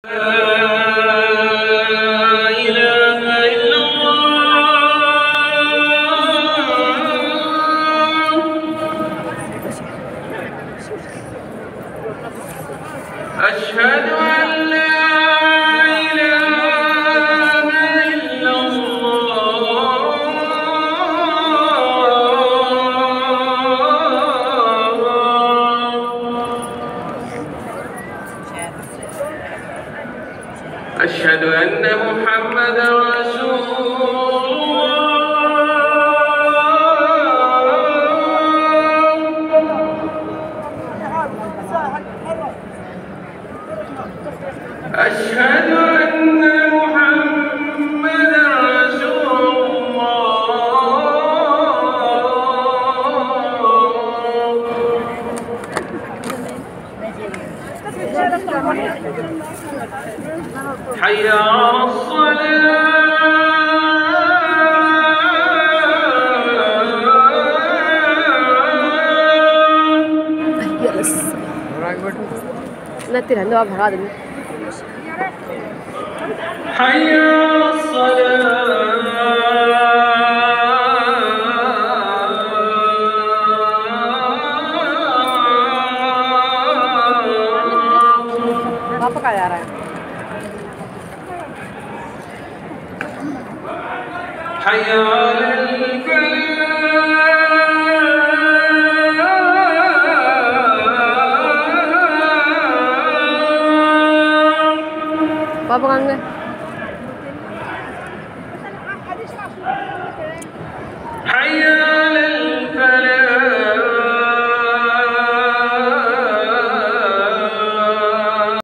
أشهد أن لا إله إلا الله أشهد أن محمدا رسول أشهد أن محمدا رسول الله. حي على الصلاة. حي على Apa kaya حي على الفلاح. Apa